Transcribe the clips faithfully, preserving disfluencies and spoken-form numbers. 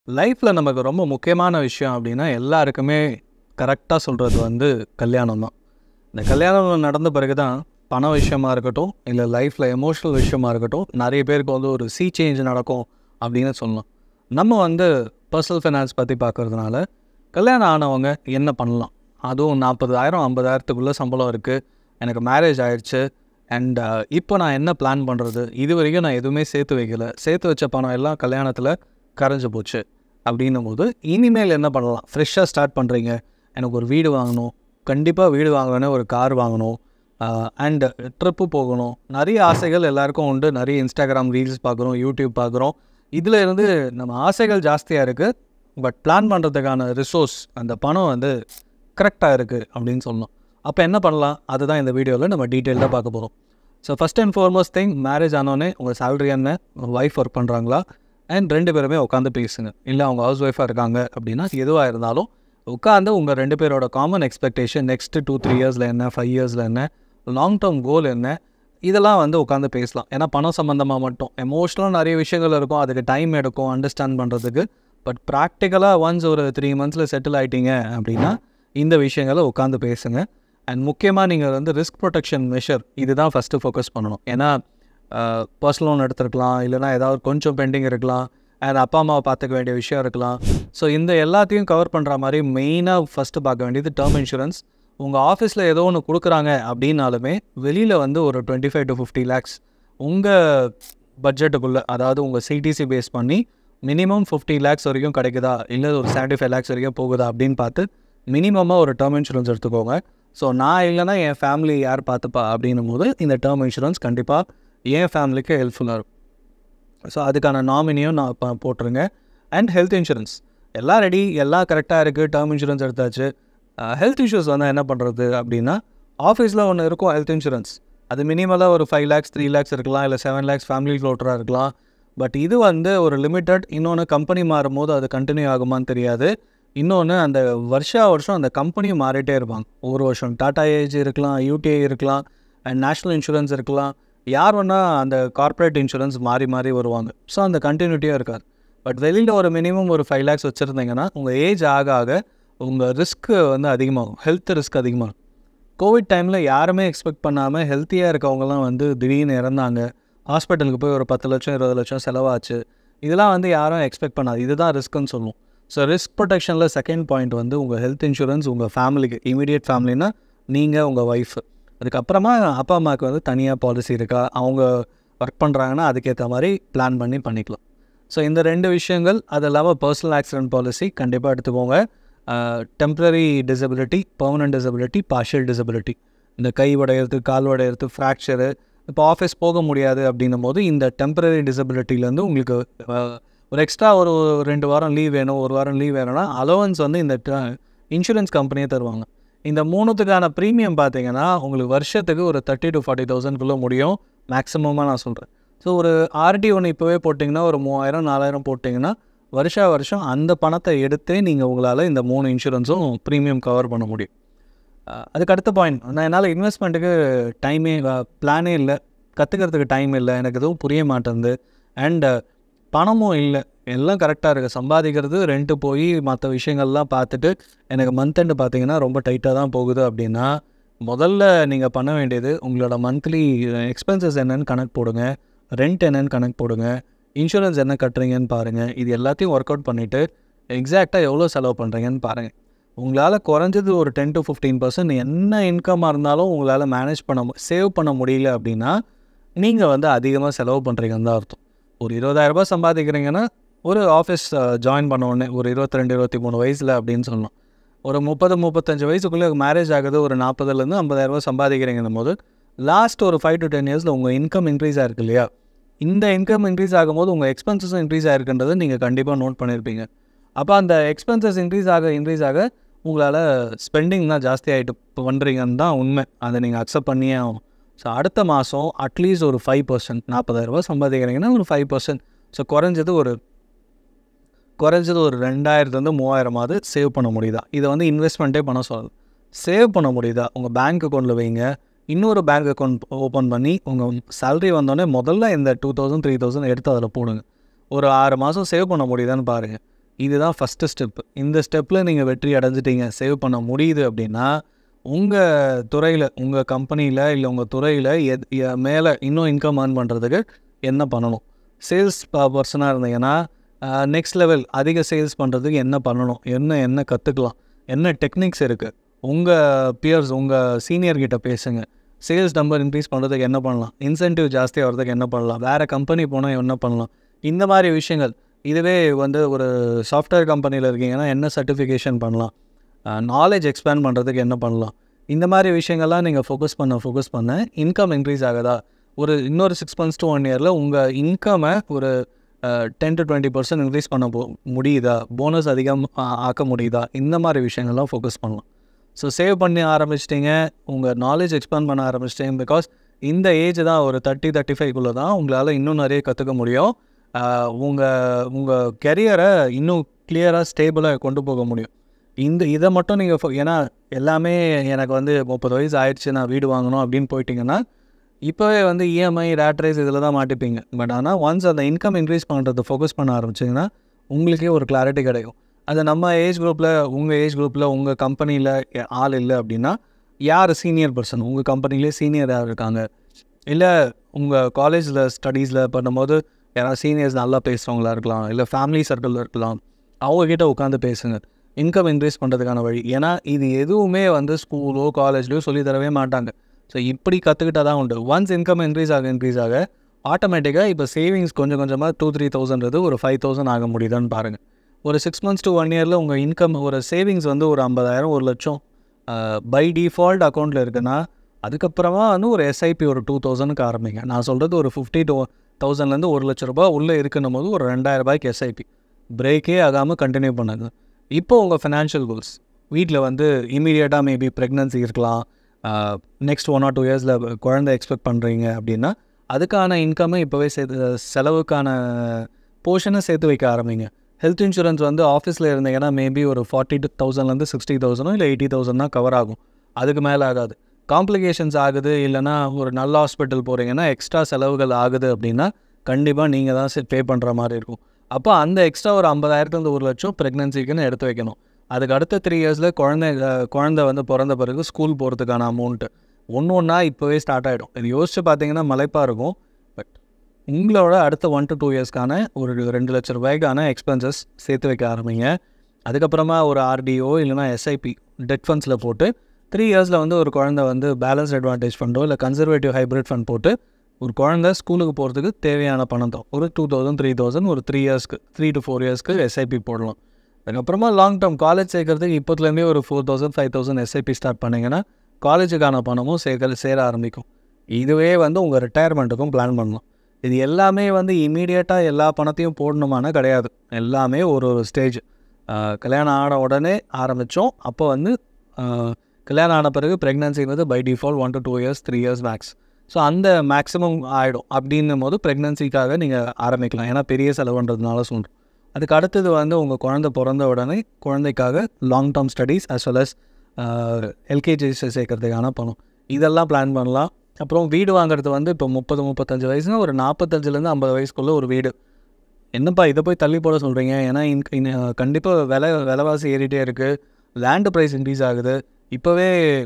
லைஃப்ல நமக்கு ரொம்ப முக்கியமான விஷயம் அப்படின்னா எல்லாருக்குமே கரெக்டாக சொல்கிறது வந்து கல்யாணம் தான். இந்த கல்யாணம் நடந்த பிறகு தான் பண விஷயமா இருக்கட்டும், இல்லை லைஃப்பில் எமோஷ்னல் விஷயமா இருக்கட்டும், நிறைய பேருக்கு வந்து ஒரு சீ சேஞ்ச் நடக்கும் அப்படின்னு சொல்லலாம். நம்ம வந்து பர்சனல் ஃபைனான்ஸ் பற்றி பார்க்கறதுனால கல்யாணம் ஆனவங்க என்ன பண்ணலாம், அதுவும் நாற்பதாயிரம் ஐம்பதாயிரத்துக்குள்ளே சம்பளம் இருக்குது, எனக்கு மேரேஜ் ஆயிடுச்சு, அண்ட் இப்போ நான் என்ன பிளான் பண்ணுறது, இது வரைக்கும் நான் எதுவுமே சேர்த்து வைக்கல, சேர்த்து வச்ச பணம் எல்லாம் கல்யாணத்தில் கரைஞ்சு போச்சு அப்படின்னும் போது இனிமேல் என்ன பண்ணலாம், ஃப்ரெஷ்ஷாக ஸ்டார்ட் பண்ணுறீங்க, எனக்கு ஒரு வீடு வாங்கணும், கண்டிப்பாக வீடு வாங்கணும், ஒரு கார் வாங்கணும், அண்டு ட்ரிப்பு போகணும், நிறைய ஆசைகள் எல்லாருக்கும் உண்டு. நிறைய இன்ஸ்டாகிராம் ரீல்ஸ் பார்க்குறோம், யூடியூப் பார்க்குறோம், இதில் இருந்து நம்ம ஆசைகள் ஜாஸ்தியாக இருக்குது, பட் பிளான் பண்ணுறதுக்கான ரிசோர்ஸ் அந்த பணம் வந்து கரெக்டாக இருக்குது அப்படின்னு சொல்லணும். அப்போ என்ன பண்ணலாம், அதுதான் இந்த வீடியோவில் நம்ம டீட்டெயிலாக பார்க்க போகிறோம். So first and foremost thing, marriage ஆனோடனே உங்கள் சேலரி என்ன, உங்கள் ஒய்ஃப் ஒர்க் பண்ணுறாங்களா, அண்ட் ரெண்டு பேருமே உட்காந்து பேசுங்க. இல்லை அவங்க ஹவுஸ் ஒய்ஃபாக இருக்காங்க அப்படின்னா எதுவாக இருந்தாலும் உட்காந்து உங்கள் ரெண்டு பேரோட common expectation next two three இயர்ஸில் என்ன, ஃபைவ் இயர்ஸில் என்ன, லாங் டேர்ம் கோல் என்ன, இதெல்லாம் வந்து உட்காந்து பேசலாம். ஏன்னா பணம் சம்மந்தமாக மட்டும் எமோஷ்னலாக நிறைய விஷயங்கள் இருக்கும், அதுக்கு டைம் எடுக்கும் அண்டர்ஸ்டாண்ட் பண்ணுறதுக்கு. பட் ப்ராக்டிக்கலாக ஒன்ஸ் ஒரு த்ரீ மந்த்ஸில் செட்டில் ஆகிட்டீங்க அப்படின்னா இந்த விஷயங்களை உட்காந்து பேசுங்க. அண்ட் முக்கியமாக நீங்கள் வந்து ரிஸ்க் ப்ரொடெக்ஷன் மெஷர் இது தான் ஃபஸ்ட்டு ஃபோக்கஸ் பண்ணணும். ஏன்னா பர்சனல் லோன் எடுத்துருக்கலாம், இல்லைனா ஏதாவது கொஞ்சம் பெண்டிங் இருக்கலாம், அண்ட் அப்பா அம்மாவை பார்த்துக்க வேண்டிய விஷயம் இருக்கலாம். ஸோ இந்த எல்லாத்தையும் கவர் பண்ணுற மாதிரி மெயினாக ஃபஸ்ட்டு பார்க்க வேண்டியது டேர்ம் இன்சூரன்ஸ். உங்கள் ஆஃபீஸில் ஏதோ ஒன்று கொடுக்குறாங்க அப்படின்னாலுமே வெளியில் வந்து ஒரு twenty five to fifty lakhs உங்கள் பட்ஜெட்டுக்குள்ளே, அதாவது உங்கள் சிடிசி பேஸ் பண்ணி மினிமம் ஃபிஃப்டி லேக்ஸ் வரைக்கும் கிடைக்குதா, இல்லை ஒரு செவன்ட்டி ஃபைவ் லேக்ஸ் வரைக்கும் போகுதா அப்படின்னு பார்த்து மினிமமாக ஒரு டேர்ம் இன்சூரன்ஸ் எடுத்துக்கோங்க. ஸோ நான் இல்லைனா என் ஃபேமிலி யார் பார்த்துப்பா அப்படின்னும் போது இந்த டேர்ம் இன்சூரன்ஸ் கண்டிப்பாக என் ஃபேமிலிக்கு ஹெல்ப்ஃபுல்லாக இருக்கும். ஸோ அதுக்கான நாமினியும் நான் இப்போ போட்டுருங்க. அண்ட் ஹெல்த் இன்சூரன்ஸ் எல்லாம் ரெடி, எல்லாம் கரெக்டாக இருக்குது, டேர்ம் இன்சூரன்ஸ் எடுத்தாச்சு. ஹெல்த் இஷ்யூஸ் வந்தால் என்ன பண்ணுறது அப்படின்னா, ஆஃபீஸில் ஒன்று இருக்கும் ஹெல்த் இன்சூரன்ஸ், அது மினிமலாக ஒரு ஃபைவ் லேக்ஸ் த்ரீ லேக்ஸ் இருக்கலாம், இல்லை செவன் லேக்ஸ் ஃபேமிலி ஃப்ளோட்டராக இருக்கலாம். பட் இது வந்து ஒரு லிமிட்டட். இன்னொன்று கம்பெனி மாறும் போது அது கண்டினியூ ஆகுமான்னு தெரியாது. இன்னொன்று அந்த வருஷா வருஷம் அந்த கம்பெனியும் மாறிட்டே இருப்பாங்க. ஒரு வருஷம் டாடா ஏஜ் இருக்கலாம், யூடிஐ இருக்கலாம், அண்ட் நேஷ்னல் இன்சூரன்ஸ் இருக்கலாம், யார் வேணால் அந்த கார்ப்பரேட் இன்சூரன்ஸ் மாறி மாறி வருவாங்க. ஸோ அந்த கண்டினியூட்டியாக இருக்காது. பட் வெளியில் ஒரு மினிமம் ஒரு ஃபைவ் லேக்ஸ் வச்சுருந்தீங்கன்னா உங்கள் ஏஜ் ஆக ஆக உங்கள் ரிஸ்க்கு வந்து அதிகமாகும், ஹெல்த் ரிஸ்க் அதிகமாகும். கோவிட் டைமில் யாருமே எக்ஸ்பெக்ட் பண்ணாமல் ஹெல்த்தியாக இருக்கவங்கலாம் வந்து திடீர்னு இறந்தாங்க. ஹாஸ்பிட்டலுக்கு போய் ஒரு பத்து லட்சம் இருபது லட்சம் செலவாச்சு. இதெல்லாம் வந்து யாரும் எக்ஸ்பெக்ட் பண்ணாது. இதுதான் ரிஸ்க்குன்னு சொல்லுவோம். ஸோ ரிஸ்க் ப்ரொடெக்ஷனில் செகண்ட் பாயிண்ட் வந்து உங்கள் ஹெல்த் இன்சூரன்ஸ் உங்கள் ஃபேமிலிக்கு, இமீடியட் ஃபேமிலினா நீங்கள், உங்கள் ஒய்ஃபு. அதுக்கப்புறமா அப்பா அம்மாவுக்கு வந்து தனியாக பாலிசி இருக்கா, அவங்க ஒர்க் பண்ணுறாங்கன்னா அதுக்கேற்ற மாதிரி பிளான் பண்ணி பண்ணிக்கலாம். ஸோ இந்த ரெண்டு விஷயங்கள், அது இல்லாமல் பர்சனல் ஆக்சிடென்ட் பாலிசி கண்டிப்பாக எடுத்துக்கோங்க. Temporary disability, permanent disability, partial disability, இந்த கை உடையிறது, கால் உடையிறது, ஃப்ராக்சரு, இப்போ ஆஃபீஸ் போக முடியாது அப்படின்னும் போது இந்த டெம்ப்ரரி டிசபிலிட்டிலேருந்து உங்களுக்கு ஒரு எக்ஸ்ட்ரா ஒரு ரெண்டு வாரம் லீவ் வேணும், ஒரு வாரம் லீவ் வேணும்னா அலோவன்ஸ் வந்து இந்த இன்சூரன்ஸ் கம்பெனியே தருவாங்க. இந்த மூணுத்துக்கான ப்ரீமியம் பார்த்தீங்கன்னா உங்களுக்கு வருஷத்துக்கு ஒரு தேர்ட்டி டு ஃபார்ட்டி தௌசண்ட்குள்ளே முடியும் மேக்ஸிமமாக நான் சொல்கிறேன். ஸோ ஒரு ஆர்டி ஒன்று இப்போவே போட்டிங்கன்னா ஒரு மூவாயிரம் நாலாயிரம் போட்டிங்கன்னா வருஷா வருஷம் அந்த பணத்தை எடுத்தே நீங்கள் உங்களால் இந்த மூணு இன்சூரன்ஸும் ப்ரீமியம் கவர் பண்ண முடியும். அதுக்கு அடுத்த பாயிண்ட், நான் என்னால் இன்வெஸ்ட்மெண்ட்டுக்கு டைமே பிளானே இல்லை, கற்றுக்கிறதுக்கு டைம் இல்லை, எனக்கு எதுவும் புரிய மாட்டேங்குது, அண்டு பணமும் இல்லை, எல்லாம் கரெக்டாக இருக்குது, சம்பாதிக்கிறது ரெண்ட்டு போய் மற்ற விஷயங்கள்லாம் பார்த்துட்டு எனக்கு மந்த் எண்டு பார்த்தீங்கன்னா ரொம்ப டைட்டாக தான் போகுது அப்படின்னா, முதல்ல நீங்கள் பண்ண வேண்டியது உங்களோட மந்த்லி எக்ஸ்பென்சஸ் என்னென்னு கணக்கு போடுங்க, ரெண்ட் என்னென்னு கணக்கு போடுங்க, இன்சூரன்ஸ் என்ன கட்டுறீங்கன்னு பாருங்கள். இது எல்லாத்தையும் ஒர்க் அவுட் பண்ணிவிட்டு எக்ஸாக்டாக எவ்வளோ செலவு பண்ணுறீங்கன்னு பாருங்கள். உங்களால் குறைஞ்சது ஒரு டென் டு ஃபிஃப்டீன் பர்சன்ட் என்ன இன்கமாக இருந்தாலும் உங்களால் மேனேஜ் பண்ண சேவ் பண்ண முடியல அப்படின்னா நீங்கள் வந்து அதிகமாக செலவு பண்ணுறீங்கன்னு தான் அர்த்தம். ஒரு இருபதாயிரரூபா சம்பாதிக்கிறீங்கன்னா ஒரு ஆஃபீஸ் ஜாயின் பண்ண உடனே ஒரு இருபத்தி ரெண்டு இருபத்தி மூணு வயசில் அப்படின்னு சொல்லணும், ஒரு முப்பது முப்பத்தஞ்சு வயசுக்குள்ளே மேரேஜ் ஆகுது, ஒரு நாற்பதுலேருந்து ஐம்பதாயிரரூபா சம்பாதிக்கிறீங்கன்னும் போது லாஸ்ட் ஒரு ஃபைவ் டு டென் இயர்ஸில் உங்கள் இன்கம் இன்க்ரீஸ் ஆகிருக்கு இல்லையா? இந்த இன்கம் இன்க்ரீஸ் ஆகும்போது உங்கள் எக்ஸ்பென்சஸும் இன்க்ரீஸ் ஆகிருக்குன்றதை நீங்கள் கண்டிப்பாக நோட் பண்ணியிருப்பீங்க. அப்போ அந்த எக்ஸ்பென்சஸ் இன்க்ரீஸ் ஆக இன்க்ரீஸ் ஆக உங்களால் ஸ்பெண்டிங் தான் ஜாஸ்தி ஆகிட்டு பண்ணுறீங்கன்னு தான் உண்மை, அதை நீங்கள் அக்செப்ட் பண்ணியே ஆகும். ஸோ அடுத்த மாதம் அட்லீஸ்ட் ஒரு ஃபைவ் பர்சன்ட் நாற்பதாயிரரூபா சம்பாதிக்கிறீங்கன்னா ஒரு ஃபைவ் பர்சன்ட் ஸோ குறைஞ்சது ஒரு குறைஞ்சது ஒரு ரெண்டாயிரத்துலேருந்து மூவாயிரமாவது சேவ் பண்ண முடியுதா? இதை வந்து இன்வெஸ்ட்மெண்ட்டே பண்ண சொல்லலாம். சேவ் பண்ண முடியுதா? உங்கள் பேங்க் அக்கௌண்ட்டில் வைங்க, இன்னொரு பேங்க் அக்கௌண்ட் ஓப்பன் பண்ணி உங்கள் சேலரி வந்தோடனே முதல்ல இந்த டூ தௌசண்ட் த்ரீ தௌசண்ட் எடுத்து அதில் போடுங்க. ஒரு ஆறு மாதம் சேவ் பண்ண முடியுதான்னு பாருங்கள். இதுதான் ஃபஸ்ட்டு ஸ்டெப்பு. இந்த ஸ்டெப்பில் நீங்கள் வெற்றி அடைஞ்சிட்டீங்க, சேவ் பண்ண முடியுது அப்படின்னா, உங்கள் துறையில், உங்கள் கம்பெனியில் இல்லை உங்கள் துறையில் எத் மேலே இன்னும் இன்கம் ஏர்ன் பண்ணுறதுக்கு என்ன பண்ணணும்? சேல்ஸ் ப பர்சனாக இருந்தீங்கன்னா நெக்ஸ்ட் லெவல் அதிக சேல்ஸ் பண்ணுறதுக்கு என்ன பண்ணணும்? என்ன என்ன கற்றுக்கலாம்? என்ன டெக்னிக்ஸ் இருக்குது? உங்கள் பியர்ஸ், உங்கள் சீனியர்கிட்ட பேசுங்க. சேல்ஸ் நம்பர் இன்க்ரீஸ் பண்ணுறதுக்கு என்ன பண்ணலாம்? இன்சென்டிவ் ஜாஸ்தியாக வரதுக்கு என்ன பண்ணலாம்? வேறு கம்பெனி போனால் என்ன பண்ணலாம்? இந்த மாதிரி விஷயங்கள். இதுவே வந்து ஒரு சாஃப்ட்வேர் கம்பெனியில் இருக்கீங்கன்னா என்ன சர்டிஃபிகேஷன் பண்ணலாம்? நாலேஜ் எக்ஸ்பேண்ட் பண்ணுறதுக்கு என்ன பண்ணலாம்? இந்த மாதிரி விஷயங்கள்லாம் நீங்கள் ஃபோக்கஸ் பண்ண ஃபோக்கஸ் பண்ண இன்கம் இன்க்ரீஸ் ஆகுதா? ஒரு இன்னொரு சிக்ஸ் மந்த்ஸ் டு ஒன் இயரில் உங்கள் இன்கமை ஒரு ten to twenty percent increase பண்ண போ முடியுதா? போனஸ் அதிகம் ஆக்க முடியுதா? இந்த மாதிரி விஷயங்கள்லாம் ஃபோக்கஸ் பண்ணலாம். ஸோ சேவ் பண்ணி ஆரம்பிச்சிட்டிங்க, உங்கள் நாலேஜ் எக்ஸ்பேண்ட் பண்ண ஆரம்பிச்சிட்டிங்க. பிகாஸ் இந்த ஏஜ் தான், ஒரு தேர்ட்டி தேர்ட்டி ஃபைவ்க்குள்ளே தான் உங்களால் இன்னும் நிறைய கற்றுக்க முடியும். உங்கள் உங்கள் கெரியரை இன்னும் கிளியராக ஸ்டேபிளாக கொண்டு போக முடியும். இந்த இதை மட்டும் நீங்கள் ஏன்னா எல்லாமே எனக்கு வந்து முப்பது வயசு ஆயிடுச்சு, நான் வீடு வாங்கணும் அப்படின்னு போயிட்டிங்கன்னா இப்போவே வந்து இஎம்ஐ ரேட்ரேஸ் இதில் தான் மாட்டிப்பீங்க. பட் ஆனால் ஒன்ஸ் அந்த இன்கம் இன்க்ரீஸ் பண்ணுறது ஃபோக்கஸ் பண்ண ஆரம்பிச்சிங்கன்னா உங்களுக்கே ஒரு கிளாரிட்டி கிடைக்கும். அது நம்ம ஏஜ் குரூப்பில், உங்கள் ஏஜ் குரூப்பில் உங்கள் கம்பெனியில் ஆள் இல்லை அப்படின்னா யார் சீனியர் பர்சன், உங்கள் கம்பெனிலே சீனியர் யார் இருக்காங்க? இல்லை உங்கள் காலேஜில் ஸ்டடீஸில் பண்ணும்போது யாராவது சீனியர்ஸ் நல்லா பேசுகிறவங்களா இருக்கலாம், இல்லை ஃபேமிலி சர்க்கிளில் இருக்கலாம். அவங்கக்கிட்ட உட்காந்து பேசுங்க, இன்கம் இன்க்ரீஸ் பண்ணுறதுக்கான வழி. ஏன்னா இது எதுவுமே வந்து ஸ்கூலோ காலேஜ்லையோ சொல்லி தரவே மாட்டாங்க. ஸோ இப்படி கற்றுக்கிட்டால் தான் உண்டு. ஒன்ஸ் இன்கம் இன்க்ரீஸ் ஆக இன்க்ரீஸ் ஆக ஆட்டோமேட்டிக்காக இப்போ சேவிங்ஸ் கொஞ்சம் கொஞ்சமாக டூ த்ரீ தௌசண்ட்றது ஒரு ஃபைவ் தௌசண்ட் ஆக முடியுதான்னு பாருங்கள். ஒரு சிக்ஸ் மந்த்ஸ் டு ஒன் இயரில் உங்கள் இன்கம், ஒரு சேவிங்ஸ் வந்து ஒரு ஐம்பதாயிரம் ஒரு லட்சம் பை டிஃபால்ட் அக்கௌண்ட்டில் இருக்குன்னா அதுக்கப்புறமா வந்து ஒரு எஸ்ஐபி ஒரு டூ தௌசண்ட்க்கு ஆரம்பிங்க. நான் சொல்கிறது ஒரு ஃபிஃப்டி டூ தௌசண்ட்லேருந்து ஒரு லட்ச ரூபா உள்ளே இருக்குன்னும் போது ஒரு ரெண்டாயிரம் ரூபாய்க்கு எஸ்ஐபி பிரேக்கே ஆகாமல் கண்டினியூ பண்ணுங்க. இப்போ உங்கள் ஃபினான்ஷியல் கோல்ஸ், வீட்டில் வந்து இமீடியட்டாக மேபி ப்ரெக்னன்சி இருக்கலாம், நெக்ஸ்ட் ஒன் ஆர் டூ இயர்ஸில் குழந்தை எக்ஸ்பெக்ட் பண்ணுறீங்க அப்படின்னா அதுக்கான இன்கம்மை இப்போவே சேர்த்து, செலவுக்கான போர்ஷனை சேர்த்து வைக்க ஆரம்பிங்க. ஹெல்த் இன்சூரன்ஸ் வந்து ஆஃபீஸில் இருந்தீங்கன்னா மேபி ஒரு ஃபார்ட்டி டூ தௌசண்ட்லேருந்து சிக்ஸ்டி தௌசண்டோ இல்லை எயிட்டி தௌசண்ட் தான் கவர் ஆகும். அதுக்கு மேலே ஆகாது. காம்ப்ளிகேஷன்ஸ் ஆகுது, இல்லைனா ஒரு நல்ல ஹாஸ்பிட்டல் போகிறீங்கன்னா எக்ஸ்ட்ரா செலவுகள் ஆகுது அப்படின்னா கண்டிப்பாக நீங்கள் தான் பே பண்ணுற மாதிரி இருக்கும். அப்போ அந்த எக்ஸ்ட்ரா ஒரு ஐம்பதாயிரத்துலேருந்து ஒரு லட்சம் ப்ரெக்னன்சிக்குன்னு எடுத்து வைக்கணும். அதுக்கு அடுத்த த்ரீ இயர்ஸில் குழந்தை குழந்தை வந்து பிறந்த பிறகு ஸ்கூல் போகிறதுக்கான அமௌண்ட்டு ஒன்று ஒன்றா இப்போவே ஸ்டார்ட் ஆகிடும். இது யோசிச்சு பார்த்தீங்கன்னா மலைப்பாக இருக்கும். பட் உங்களோட அடுத்த ஒன் டு டூ இயர்ஸ்க்கான ஒரு ரெண்டு லட்ச ரூபாய்க்கான எக்ஸ்பென்சஸ் சேர்த்து வைக்க ஆரம்பிங்க. அதுக்கப்புறமா ஒரு ஆர்டிஓ இல்லைனா எஸ்ஐபி டெட் ஃபண்ட்ஸில் போட்டு த்ரீ இயர்ஸில் வந்து ஒரு குழந்தை வந்து பேலன்ஸ் அட்வான்டேஜ் ஃபண்டோ இல்லை கன்சர்வேட்டிவ் ஹைப்ரிட் ஃபண்ட் போட்டு ஒரு குழந்தை ஸ்கூலுக்கு போகிறதுக்கு தேவையான பணம் தான் ஒரு டூ தௌசண்ட் த்ரீ தௌசண்ட் ஒரு த்ரீ இயர்ஸ்க்கு த்ரீ டு ஃபோர் இயர்ஸ்க்கு எஸ்ஐபி போடலாம். அதுக்கப்புறமா லாங் டேர்ம் காலேஜ் சேர்க்கறதுக்கு இப்போத்துலேருந்தே ஒரு four thousand five thousand SIP start பண்ணிங்கன்னா காலேஜுக்கான பணமும் சேர்க்க சேர ஆரம்பிக்கும். இதுவே வந்து உங்கள் ரிட்டையர்மெண்ட்டுக்கும் பிளான் பண்ணலாம். இது எல்லாமே வந்து இமீடியட்டாக எல்லா பணத்தையும் போடணுமானா கிடையாது. எல்லாமே ஒரு ஒரு ஸ்டேஜ். கல்யாணம் ஆன உடனே ஆரம்பித்தோம், அப்போ வந்து கல்யாணம் ஆன பிறகு ப்ரெக்னன்சிங்கிறது by default one to two years three years max. So அந்த மேக்ஸிமம் ஆகிடும். அப்படின்னும் போது ப்ரெக்னன்சிக்காக நீங்கள் ஆரம்பிக்கலாம், ஏன்னா பெரிய செலவுன்றதுனால சொல்கிறோம். அதுக்கு அடுத்தது வந்து உங்கள் குழந்தை பிறந்த உடனே குழந்தைக்காக long term studies as well as LKG சேர்க்கறதுக்கான பணம், இதெல்லாம் பிளான் பண்ணலாம். அப்புறம் வீடு வாங்குறது வந்து இப்போ முப்பது முப்பத்தஞ்சு வயசுனா ஒரு நாற்பத்தஞ்சிலேருந்து ஐம்பது வயசுக்குள்ளே ஒரு வீடு. என்னப்பா இதை போய் தள்ளி போட சொல்கிறீங்க? ஏன்னா இன் கண்டிப்பாக விலை விலைவாசி ஏறிட்டே இருக்குது, லேண்டு ப்ரைஸ் இன்க்ரீஸ் ஆகுது. இப்போவே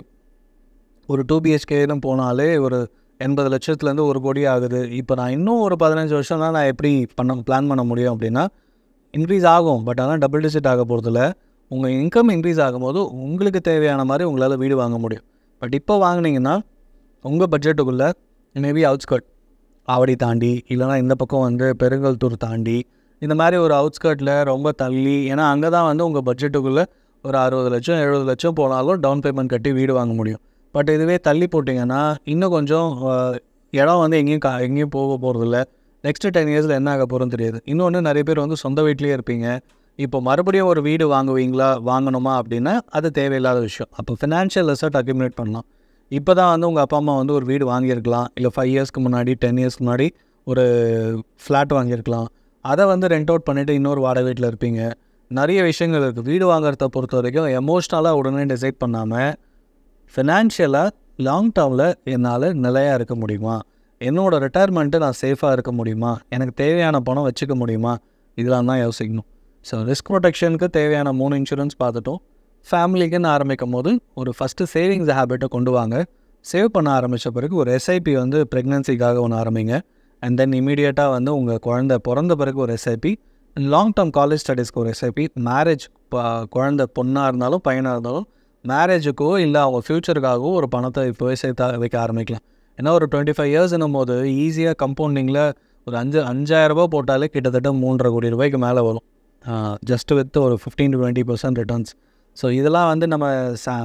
ஒரு டூ பிஹெச்கேன்னு போனாலே ஒரு எண்பது லட்சத்துலேருந்து ஒரு கோடி ஆகுது. இப்போ நான் இன்னும் ஒரு பதினஞ்சு வருஷம் தான் நான் எப்படி பண்ண பிளான் பண்ண முடியும் அப்படின்னா இன்க்ரீஸ் ஆகும். பட் ஆனால் டபுள் டிஜிட் ஆக போகிறதில்ல. உங்கள் இன்கம் இன்க்ரீஸ் ஆகும்போது உங்களுக்கு தேவையான மாதிரி உங்களால் வீடு வாங்க முடியும். பட் இப்போ வாங்கினீங்கன்னா உங்கள் பட்ஜெட்டுக்குள்ளே மேபி அவுட்ஸ்கர்ட் ஆவடி தாண்டி இல்லைனா இந்த பக்கம் வந்து பெருங்கல்தூர் தாண்டி இந்த மாதிரி ஒரு அவுட்ஸ்கர்ட்டில் ரொம்ப தள்ளி, ஏன்னா அங்கே தான் வந்து உங்கள் பட்ஜெட்டுக்குள்ளே ஒரு அறுபது லட்சம் எழுபது லட்சம் போனாலும் டவுன் பேமெண்ட் கட்டி வீடு வாங்க முடியும். பட் இதுவே தள்ளி போட்டிங்கன்னா இன்னும் கொஞ்சம் இடம் வந்து எங்கேயும் கா எங்கேயும் போக போகிறதில்ல. நெக்ஸ்ட்டு டென் இயர்ஸில் என்ன ஆக போகிறோன்னு தெரியாது. இன்னொன்று நிறைய பேர் வந்து சொந்த வீட்லேயே இருப்பீங்க. இப்போ மறுபடியும் ஒரு வீடு வாங்குவீங்களா வாங்கணுமா அப்படின்னா அது தேவையில்லாத விஷயம். அப்போ ஃபினான்ஷியல் அசெட் அக்யூமுலேட் பண்ணலாம். இப்போ தான் வந்து உங்கள் அப்பா அம்மா வந்து ஒரு வீடு வாங்கியிருக்கலாம், இல்லை ஃபைவ் இயர்ஸ்க்கு முன்னாடி டென் இயர்ஸ்க்கு முன்னாடி ஒரு ஃப்ளாட் வாங்கியிருக்கலாம். அதை வந்து ரெண்ட் அவுட் பண்ணிவிட்டு இன்னொரு வாடகை வீட்டில் இருப்பீங்க. நிறைய விஷயங்கள் இருக்குது. வீடு வாங்குறத பொறுத்த வரைக்கும் எமோஷ்னலாக உடனே டிசைட் பண்ணாமல் ஃபினான்ஷியலாக லாங் டேர்மில் என்னால் நிலையாக இருக்க முடியுமா, என்னோடய ரிட்டையர்மெண்ட்டு நான் சேஃபாக இருக்க முடியுமா, எனக்கு தேவையான பணம் வச்சுக்க முடியுமா, இதெல்லாம் தான் யோசிக்கணும். ஸோ ரிஸ்க் ப்ரொடெக்ஷனுக்கு தேவையான மூணு இன்சூரன்ஸ் பார்த்துட்டோம். ஃபேமிலிக்குன்னு ஆரம்பிக்கும் போது ஒரு ஃபஸ்ட்டு சேவிங்ஸ் ஹேபிட்டை கொண்டு வாங்க. சேவ் பண்ண ஆரம்பித்த பிறகு ஒரு எஸ்ஐபி வந்து ப்ரெக்னன்சிக்காக ஒன்று ஆரம்பிங்க. அண்ட் தென் இமீடியட்டாக வந்து உங்கள் குழந்தை பிறந்த பிறகு ஒரு எஸ்ஐபி, லாங் டேர்ம் காலேஜ் ஸ்டடீஸ்க்கு ஒரு எஸ்ஐபி, மேரேஜ் குழந்தை பொண்ணாக இருந்தாலும் பையனாக இருந்தாலும் மேரேஜுக்கோ இல்லை அவங்க ஃப்யூச்சருக்காகவோ ஒரு பணத்தை இப்போவே சேர்த்தா வைக்க ஆரம்பிக்கலாம். ஏன்னா ஒரு டுவெண்ட்டி ஃபைவ் இயர்ஸ்னும் போது ஈஸியாக கம்பவுண்டிங்கில் ஒரு அஞ்சு அஞ்சாயிரரூபா போட்டாலே கிட்டத்தட்ட மூன்றரை கோடி ரூபாய்க்கு மேலே வரும், ஜஸ்ட் வித் ஒரு fifteen to twenty percent returns. So இதெல்லாம் வந்து நம்ம ச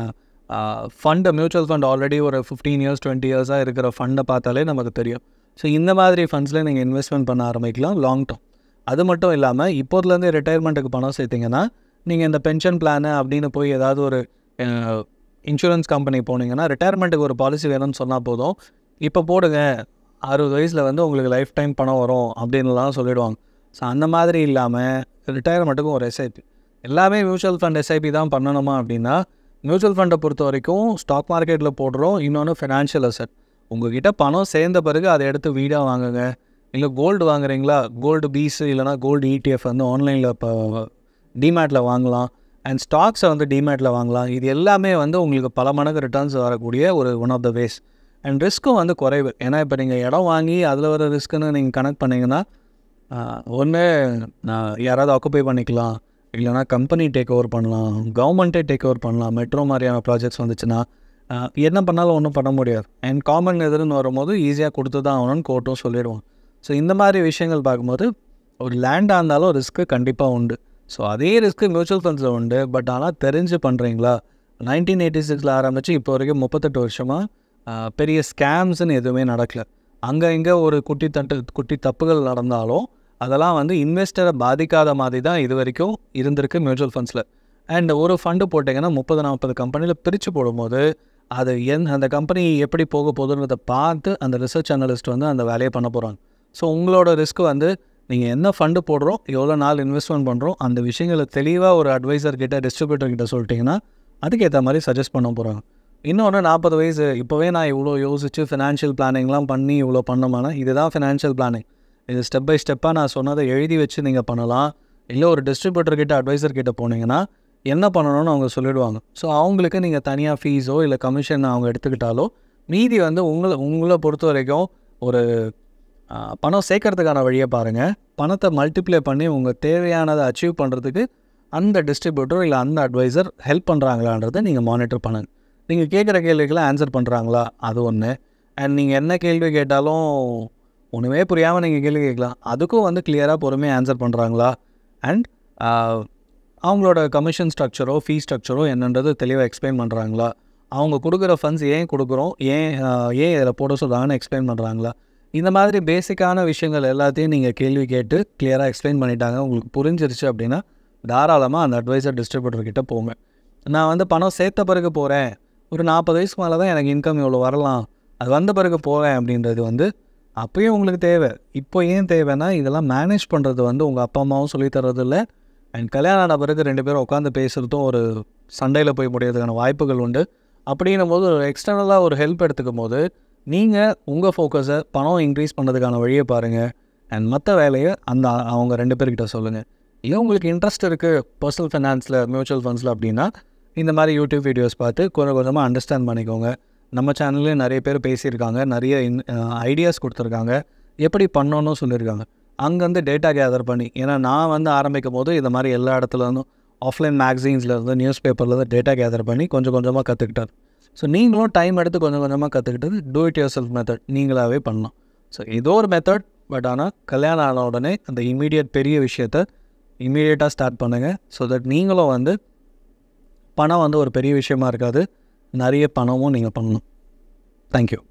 ஃபண்டு மியூச்சுவல் ஃபண்ட் ஆல்ரெடி ஒரு ஃபிஃப்டீன் இயர்ஸ் டுவெண்ட்டி இயர்ஸாக இருக்கிற ஃபண்டை பார்த்தாலே நமக்கு தெரியும். ஸோ இந்த மாதிரி ஃபண்ட்ஸில் நீங்கள் இன்வெஸ்ட்மெண்ட் பண்ண ஆரம்பிக்கலாம் லாங் டேர்ம். அது மட்டும் இல்லாமல் இப்போதுலேருந்து ரிட்டையர்மெண்ட்டுக்கு பணம் சேர்த்திங்கன்னா நீங்கள் இந்த பென்ஷன் பிளானு அப்படின்னு போய் ஏதாவது ஒரு இன்சூரன்ஸ் கம்பெனி போனீங்கன்னா ரிட்டையர்மெண்ட்டுக்கு ஒரு பாலிசி வேணும்னு சொன்னால் போதும், இப்போ போடுங்க அறுபது வயசில் வந்து உங்களுக்கு லைஃப் டைம் பணம் வரும் அப்படின்லாம் சொல்லிவிடுவாங்க. ஸோ அந்த மாதிரி இல்லாமல் ரிட்டையர்மெண்ட்டுக்கும் ஒரு எஸ்ஐபி, எல்லாமே மியூச்சுவல் ஃபண்ட் எஸ்ஐபி தான் பண்ணணுமா அப்படின்னா, மியூச்சுவல் ஃபண்டை பொறுத்த வரைக்கும் ஸ்டாக் மார்க்கெட்டில் போடுறோம். இன்னொன்று ஃபினான்ஷியல் அசெட். உங்கள்கிட்ட பணம் சேர்ந்த பிறகு அதை எடுத்து வீடாக வாங்குங்க. இல்லை கோல்டு வாங்குறீங்களா, கோல்டு பீஸு இல்லைனா கோல்டு இடிஎஃப் வந்து ஆன்லைனில் இப்போ டிமேட்டில் வாங்கலாம். அண்ட் ஸ்டாக்ஸை வந்து டிமேட்டில் வாங்கலாம். இது எல்லாமே வந்து உங்களுக்கு பல மடங்கு ரிட்டர்ன்ஸ் வரக்கூடிய ஒரு one of the ways. And ரிஸ்க்கும் வந்து குறைவு. ஏன்னா இப்போ நீங்கள் இடம் வாங்கி அதில் வர ரிஸ்க்குன்னு நீங்கள் கனெக்ட் பண்ணிங்கன்னா, ஒன்று யாராவது ஆக்குப்பை பண்ணிக்கலாம், இல்லைனா கம்பெனி டேக் ஓவர் பண்ணலாம், கவர்மெண்ட்டே டேக் ஓவர் பண்ணலாம். மெட்ரோ மாதிரியான ப்ராஜெக்ட்ஸ் வந்துச்சுன்னா என்ன பண்ணாலும் ஒன்றும் பண்ண முடியாது. அண்ட் காமன் எதுன்னு வரும்போது ஈஸியாக கொடுத்து தான் ஆகணும்னு கோர்ட்டும் சொல்லிடுவோம். ஸோ இந்த மாதிரி விஷயங்கள் பார்க்கும்போது ஒரு லேண்டாக இருந்தாலும் ரிஸ்க்கு கண்டிப்பாக உண்டு. ஸோ அதே ரிஸ்க்கு மியூச்சுவல் ஃபண்ட்ஸில் உண்டு. பட் ஆனால் தெரிஞ்சு பண்ணுறீங்களா? நைன்டீன் எயிட்டி சிக்ஸில் ஆரம்பித்து இப்போ வரைக்கும் முப்பத்தெட்டு வருஷமாக பெரிய ஸ்கேம்ஸ்ன்னு எதுவுமே நடக்கலை. அங்கே இங்கே ஒரு குட்டி தட்டு குட்டி தப்புகள் நடந்தாலும் அதெல்லாம் வந்து இன்வெஸ்டரை பாதிக்காத மாதிரி தான் இது வரைக்கும் இருந்திருக்கு மியூச்சுவல் ஃபண்ட்ஸில். அண்ட் ஒரு ஃபண்டு போட்டிங்கன்னா முப்பது நாற்பது கம்பெனியில் பிரித்து போடும்போது அது என் அந்த கம்பெனி எப்படி போக போகுதுன்றதை பார்த்து அந்த ரிசர்ச் அனலிஸ்ட் வந்து அந்த வேலையை பண்ண போகிறாங்க. ஸோ உங்களோட ரிஸ்க் வந்து நீங்கள் என்ன ஃபண்டு போடுறோம், எவ்வளோ நாள் இன்வெஸ்ட்மெண்ட் பண்ணுறோம், அந்த விஷயங்களை தெளிவாக ஒரு அட்வைசர் கிட்ட டிஸ்ட்ரிபியூட்டர் கிட்ட சொல்லிட்டிங்கன்னா அதுக்கேற்ற மாதிரி சஜஸ்ட் பண்ண போகிறாங்க. இன்னொன்று நாற்பது வயசு இப்போவே நான் இவ்வளோ யோசித்து ஃபினான்ஷியல் பிளானிங்லாம் பண்ணி இவ்வளோ பண்ணோம்னா இதுதான் ஃபினான்ஷியல் பிளானிங். இது ஸ்டெப் பை ஸ்டெப்பாக நான் சொன்னதை எழுதி வச்சு நீங்கள் பண்ணலாம். இல்லை ஒரு டிஸ்ட்ரிபியூட்டர் கிட்ட அட்வைசர் கிட்ட போனீங்கன்னா என்ன பண்ணணும்னு அவங்க சொல்லிடுவாங்க. ஸோ அவங்களுக்கு நீங்கள் தனியாக ஃபீஸோ இல்லை கமிஷன் அவங்க எடுத்துக்கிட்டாலோ மீதி வந்து உங்களை உங்களை பொறுத்த வரைக்கும் ஒரு பணம் சேர்க்கறதுக்கான வழியை பாருங்கள். பணத்தை மல்டிப்ளை பண்ணி உங்கள் தேவையானதை அச்சீவ் பண்ணுறதுக்கு அந்த டிஸ்ட்ரிபியூட்டர் இல்லை அந்த அட்வைசர் ஹெல்ப் பண்ணுறாங்களான்றதை நீங்கள் மானிட்டர் பண்ணுங்கள். நீங்கள் கேட்குற கேள்விகளை ஆன்சர் பண்ணுறாங்களா, அது ஒன்று. அண்ட் நீங்கள் என்ன கேள்வி கேட்டாலும் ஒன்றுமே புரியாமல் நீங்கள் கேள்வி கேட்கலாம், அதுக்கும் வந்து கிளியராக பொறுமையாக ஆன்சர் பண்ணுறாங்களா. அண்ட் அவங்களோட கமிஷன் ஸ்ட்ரக்சரோ ஃபீ ஸ்ட்ரக்சரோ என்னன்றது தெளிவாக எக்ஸ்பிளைன் பண்ணுறாங்களா, அவங்க கொடுக்குற ஃபண்ட்ஸ் ஏன் கொடுக்குறோம், ஏன் ஏன் இதில் போட சொல்கிறாங்கன்னு எக்ஸ்பிளைன் பண்ணுறாங்களா. இந்த மாதிரி பேசிக்கான விஷயங்கள் எல்லாத்தையும் நீங்கள் கேள்வி கேட்டு கிளியராக எக்ஸ்பிளைன் பண்ணிட்டாங்க, உங்களுக்கு புரிஞ்சிருச்சு அப்படின்னா தாராளமாக அந்த அட்வைசர் டிஸ்ட்ரிபியூட்டர்கிட்ட போங்க. நான் வந்து பணம் சேர்த்த பிறகு போகிறேன், ஒரு நாற்பது வயசுக்கு மேலே தான் எனக்கு இன்கம் இவ்வளோ வரலாம், அது வந்த பிறகு போகிறேன் அப்படின்றது வந்து அப்போயும் உங்களுக்கு தேவை. இப்போ ஏன் தேவைன்னா இதெல்லாம் மேனேஜ் பண்ணுறது வந்து உங்கள் அப்பா அம்மாவும் சொல்லித்தரது இல்லை. அண்ட் கல்யாணம் ஆன பிறகு ரெண்டு பேரும் உட்காந்து பேசுகிறதும் ஒரு சண்டையில் போய் முடியறதுக்கான வாய்ப்புகள் உண்டு. அப்படின்னும் போது ஒரு எக்ஸ்டர்னலாக ஒரு ஹெல்ப் எடுத்துக்கும் போது நீங்கள் உங்கள் ஃபோக்கஸை பணம் இன்க்ரீஸ் பண்ணுறதுக்கான வழியை பாருங்கள். அண்ட் மற்ற வேலையை அந்த அவங்க ரெண்டு பேர்கிட்ட சொல்லுங்கள். இல்லை உங்களுக்கு இன்ட்ரெஸ்ட் இருக்குது பர்சனல் ஃபைனான்ஸில் மியூச்சுவல் ஃபண்ட்ஸில் அப்படின்னா இந்த மாதிரி யூடியூப் வீடியோஸ் பார்த்து கொஞ்சம் கொஞ்சமாக அண்டர்ஸ்டாண்ட் பண்ணிக்கோங்க. நம்ம சேனல்லே நிறைய பேர் பேசியிருக்காங்க, நிறைய இன் ஐடியாஸ் கொடுத்துருக்காங்க, எப்படி பண்ணணும்னு சொல்லியிருக்காங்க. அங்கேருந்து டேட்டா கேதர் பண்ணி, ஏன்னா நான் வந்து ஆரம்பிக்கும் போது இந்த மாதிரி எல்லா இடத்துலேருந்தும் ஆஃப்லைன் மேக்ஸின்ஸ்லேருந்து நியூஸ் பேப்பர்லேருந்து டேட்டா கேதர் பண்ணி கொஞ்சம் கொஞ்சமாக கற்றுக்கிட்டார். ஸோ நீங்களும் டைம் எடுத்து கொஞ்சம் கொஞ்சமாக கற்றுக்கிட்டது do it yourself method நீங்களாகவே பண்ணலாம். ஸோ ஏதோ ஒரு மெத்தட், பட் ஆனால் கல்யாணம் ஆன உடனே அந்த இமீடியட் பெரிய விஷயத்தை இமீடியட்டாக ஸ்டார்ட் பண்ணுங்கள். ஸோ தட் நீங்களும் வந்து பணம் வந்து ஒரு பெரிய விஷயமா இருக்காது, நிறைய பணமும் நீங்கள் பண்ணணும். தேங்க்யூ.